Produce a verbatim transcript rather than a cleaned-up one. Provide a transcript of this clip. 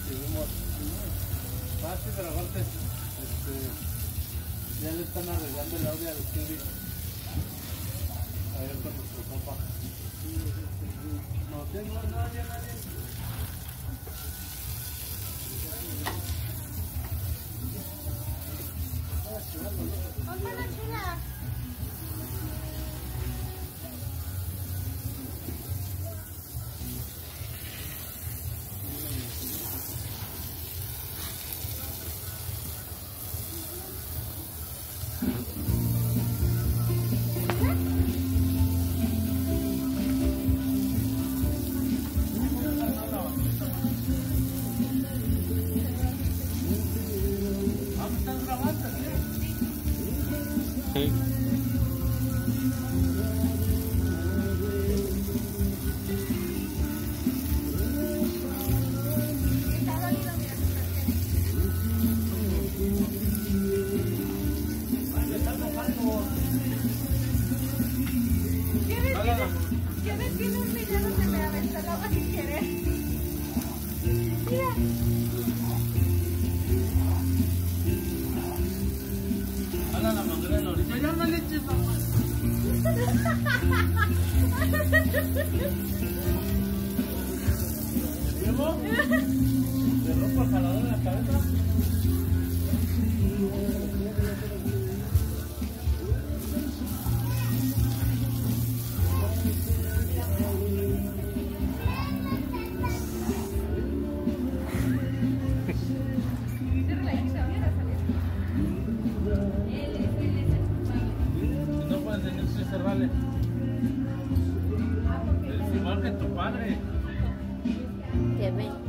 vimos fácil, pero aparte este, ya le están arreglando el audio al Stevie. A ver con nuestro compa. No tengo nadie, nadie. Hola, chula. Sí. ¿Quieres tiene un video donde me aventó el agua sin querer? Mira. Hala la manguera de la orilla. Ya no le eches agua. ¿Diego? ¿Te rompo el jalador en la cabeza? No puedes tener que cerrarle. Es igual que tu padre. Que ven.